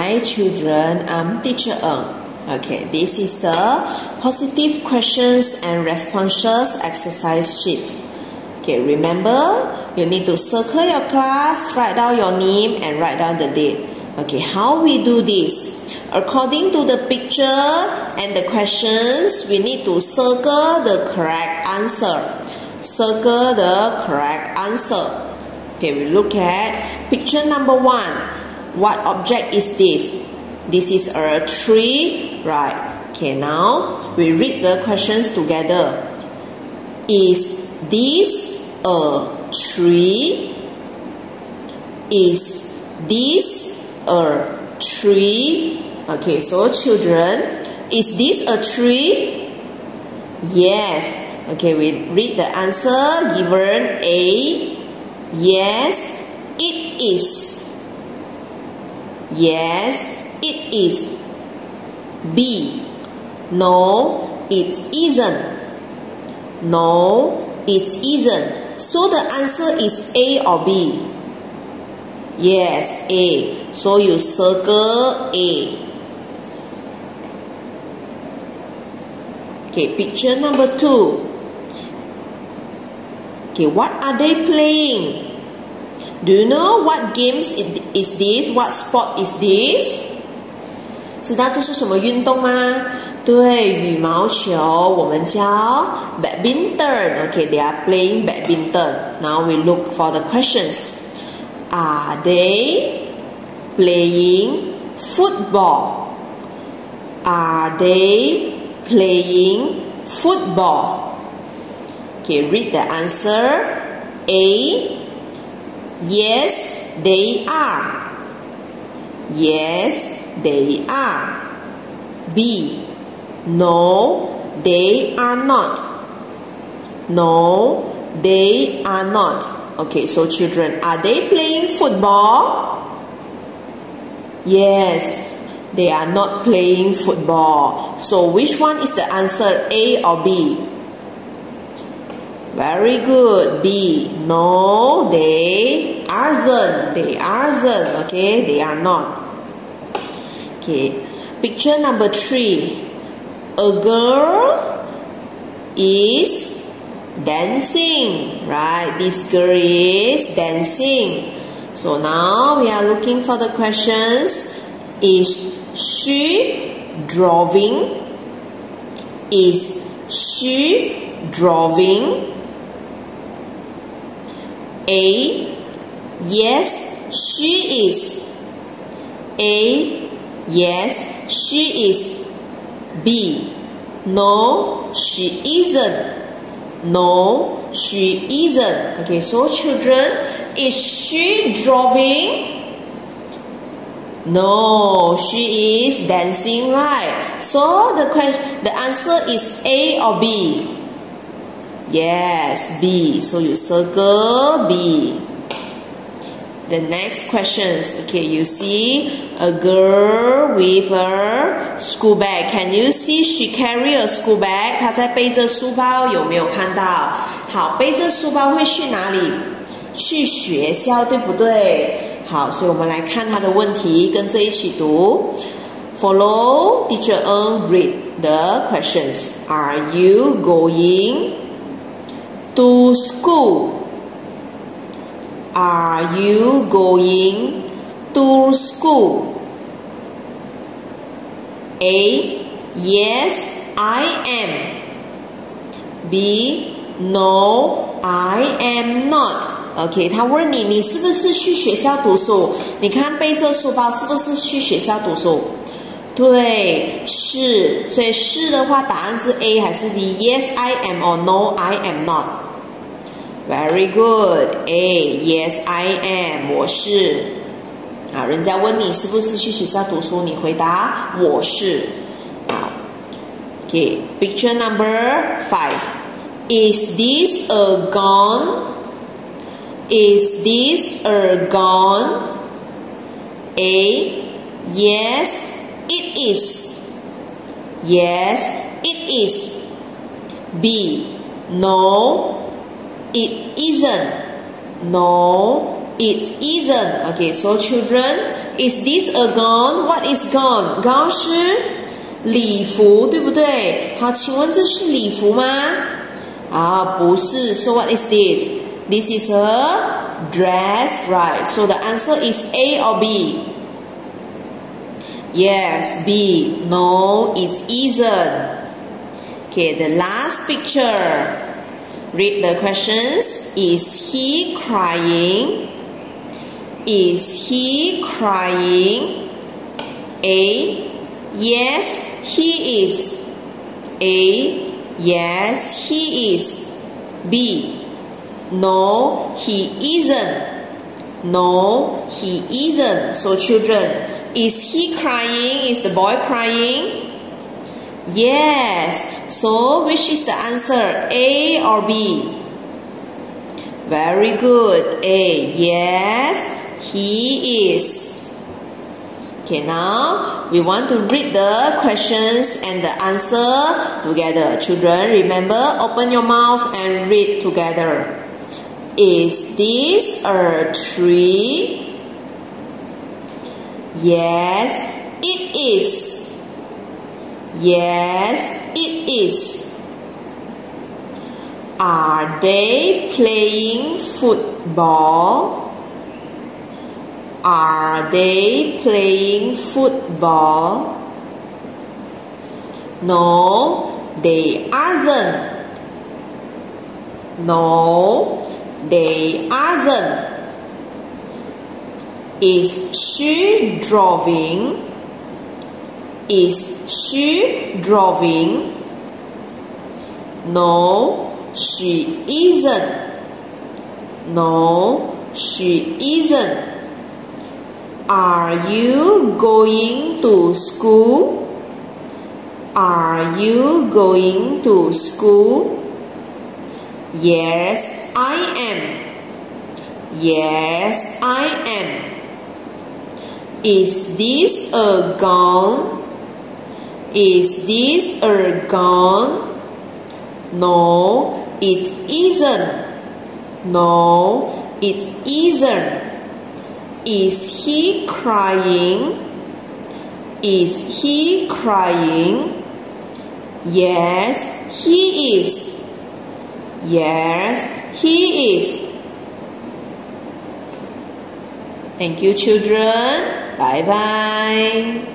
Hi children, I'm Teacher Ng. Okay, this is the positive questions and responses exercise sheet. Okay, remember, you need to circle your class, write down your name and write down the date. Okay, how we do this? According to the picture and the questions, we need to circle the correct answer. Circle the correct answer. Okay, we look at picture number 1. What object is this? This is a tree, right? Okay, now we read the questions together. Is this a tree? Is this a tree? Okay, so children, is this a tree? Yes. Okay, we read the answer given A. Yes, it is. Yes, it is. B. No, it isn't. No, it isn't. So the answer is A or B? Yes, A. So you circle A. Okay, picture number 2. Okay, what are they playing? Do you know what games is this? What sport is this? 知道这是什么运动吗？对，羽毛球，我们叫 badminton. Okay, they are playing badminton. Now we look for the questions. Are they playing football? Are they playing football? Okay, read the answer. A. Yes, they are. Yes, they are. B. No, they are not. No, they are not. Okay, so children, are they playing football? Yes, they are not playing football. So which one is the answer, A or B? Very good. B. No, they aren't. They aren't. Okay, they are not. Okay, picture number 3. A girl is dancing. Right, this girl is dancing. So now we are looking for the questions. Is she drawing? Is she drawing? A. Yes, she is. A. Yes, she is. B. No, she isn't. No, she isn't. Okay, so children, is she drawing? No, she is dancing, right? So the answer is A or B? Yes, B. So you circle B. The next questions. Okay, you see a girl with a school bag. Can you see she carry a school bag? 她在背着书包，有没有看到？好，背着书包会去哪里？去学校，对不对？好，所以我们来看她的问题，跟着一起读。Follow Teacher Ng read the questions. Are you going to school? Are you going to school? A. Yes, I am. B. No, I am not. OK, 他问你，你是不是去学校读书？你看背着书包是不是去学校读书？对，是。所以是的话，答案是 A 还是 B？Yes, I am or No, I am not. Very good. A. Yes, I am. 我是。啊，人家问你是不是去学校读书，你回答我是。好。Okay. Picture number 5. Is this a gun? Is this a gun? A. Yes, it is. Yes, it is. B. No, it isn't. No, it isn't. Okay, so children, Is this a gown? What is gown? Gown 是礼服，对不对？好，请问这是礼服吗？啊，不是。So what is this? This is a dress, right? So the answer is A or B? Yes, B. No, it isn't. Okay, the last picture. Read the questions. Is he crying? Is he crying? A. Yes, he is. A. Yes, he is. B. No, he isn't. No, he isn't. So children, is he crying? Is the boy crying? Yes. So which is the answer? A or B? Very good. A. Yes, he is. Okay, now we want to read the questions and the answer together. Children, remember, open your mouth and read together. Is this a tree? Yes, it is. Yes, it is. Are they playing football? Are they playing football? No, they aren't. No, they aren't. Is she drawing? Is she drawing? No, she isn't. No, she isn't. Are you going to school? Are you going to school? Yes, I am. Yes, I am. Is this a gown? Is this a gown? No, it isn't. No, it isn't. Is he crying? Is he crying? Yes, he is. Yes, he is. Thank you, children. Bye-bye.